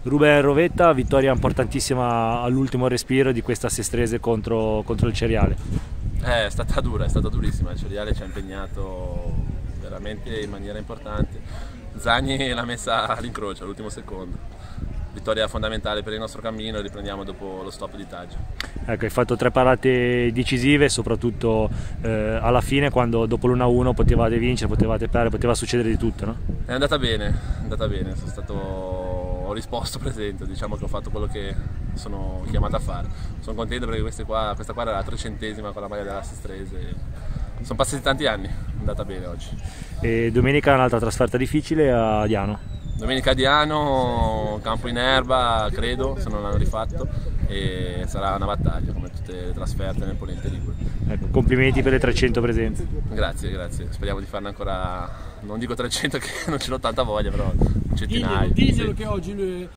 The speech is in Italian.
Ruben Rovetta, vittoria importantissima all'ultimo respiro di questa Sestrese contro il Ceriale. È stata dura, è stata durissima, il Ceriale ci ha impegnato veramente in maniera importante. Zagni l'ha messa all'incrocio all'ultimo secondo. Vittoria fondamentale per il nostro cammino, riprendiamo dopo lo stop di Taggio. Ecco, hai fatto 3 parate decisive, soprattutto alla fine, quando dopo l'1-1 potevate vincere, potevate perdere, poteva succedere di tutto, no? È andata bene, ho risposto presente, diciamo che ho fatto quello che sono chiamato a fare. Sono contento perché questa qua era la 300ª con la maglia della Sestrese. Sono passati tanti anni, è andata bene oggi. E domenica un'altra trasferta difficile a Diano. Domenica a Diano, campo in erba, credo, se non l'hanno rifatto, e sarà una battaglia come tutte le trasferte nel Ponente Ligure. Ecco, complimenti per le 300 presenze. Grazie, grazie, speriamo di farne ancora, non dico 300 che non ce l'ho tanta voglia, però un centinaio. Diglielo che oggi lui